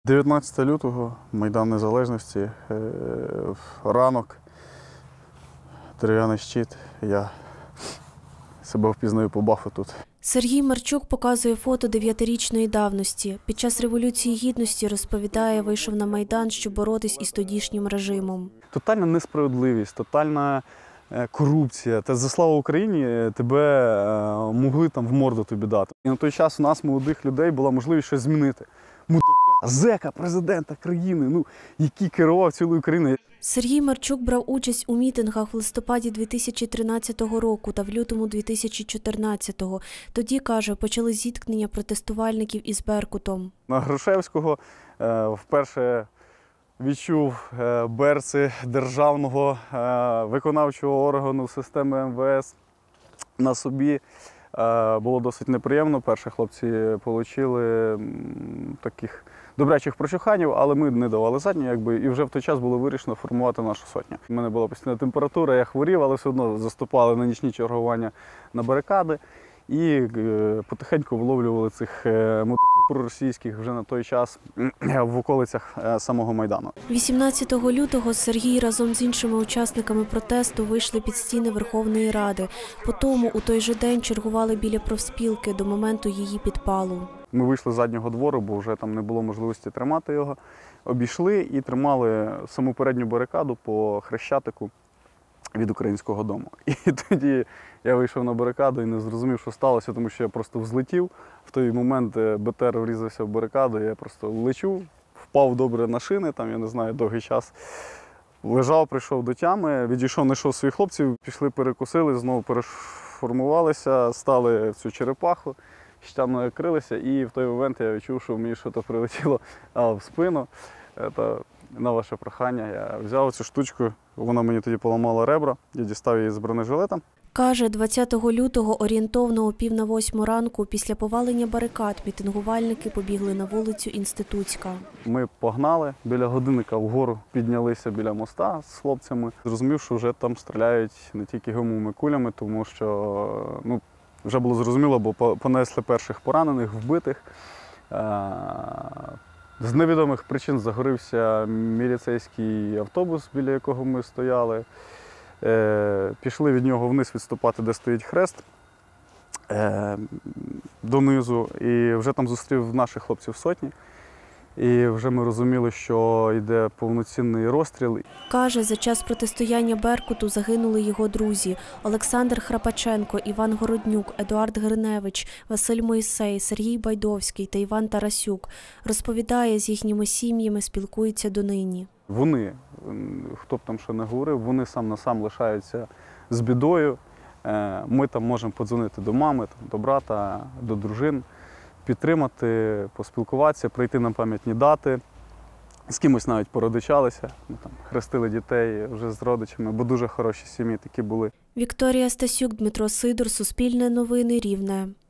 19 лютого, Майдан Незалежності, ранок, дерев'яний щит, я себе впізнаю по бафу тут. Сергій Марчук показує фото 9-річної давності. Під час Революції Гідності, розповідає, вийшов на Майдан, щоб боротись із тодішнім режимом. Тотальна несправедливість, тотальна корупція. Та за славу Україні тебе могли там в морду тобі дати. І на той час у нас, молодих людей, була можливість щось змінити. Зека, президента країни, який керував цілою країною. Сергій Марчук брав участь у мітингах в листопаді 2013 року та в лютому 2014-го. Тоді, каже, почали зіткнення протестувальників із Беркутом. На Грушевського вперше відчув берці державного виконавчого органу системи МВС на собі. Було досить неприємно. Перші хлопці отримали таких добрячих прочуханів, але ми не давали задню, і вже в той час було вирішено формувати нашу сотню. У мене була постійна температура, я хворів, але все одно заступали на нічні чергування на барикади і потихеньку виловлювали цих мотиків проросійських вже на той час в околицях самого Майдану. 18 лютого Сергій разом з іншими учасниками протесту вийшли під стіни Верховної Ради. Потім у той же день чергували біля профспілки до моменту її підпалу. Ми вийшли з заднього двору, бо вже там не було можливості тримати його. Обійшли і тримали саму передню барикаду по Хрещатику від Українського дому. І тоді я вийшов на барикаду і не зрозумів, що сталося, тому що я просто взлетів. В той момент БТР врізався в барикаду, я просто лечу, впав добре на шини, там, я не знаю, довгий час. Лежав, прийшов до тями, відійшов, знайшов своїх хлопців, пішли, перекусили, знову переформувалися, стали в цю черепаху, щитами крилися, і в той момент я відчув, що мені щось прилетіло в спину. Це на ваше прохання я взяв цю штучку, вона мені тоді поламала ребра, я дістав її з бронежилета. Каже, 20 лютого орієнтовно о 7:45 ранку після повалення барикад мітингувальники побігли на вулицю Інститутська. Ми погнали, біля годинника вгору піднялися біля моста з хлопцями. Зрозумів, що вже там стріляють не тільки гумовими кулями, тому що вже було зрозуміло, бо понесли перших поранених, вбитих. З невідомих причин загорівся міліцейський автобус, біля якого ми стояли. Пішли від нього вниз відступати, де стоїть хрест, донизу. І вже там зустрів наших хлопців сотні. І вже ми розуміли, що йде повноцінний розстріл. Каже, за час протистояння Беркуту загинули його друзі – Олександр Храпаченко, Іван Городнюк, Едуард Гриневич, Василь Мойсей, Сергій Байдовський та Іван Тарасюк. Розповідає, з їхніми сім'ями спілкується донині. Вони, хто б там що не говорив, вони сам на сам лишаються з бідою. Ми там можемо подзвонити до мами, до брата, до дружин, підтримати, поспілкуватися, прийти на пам'ятні дати. З кимось навіть породичалися, хрестили дітей вже з родичами, бо дуже хороші сім'ї такі були. Вікторія Стасюк, Дмитро Сидор, Суспільне новини, Рівне.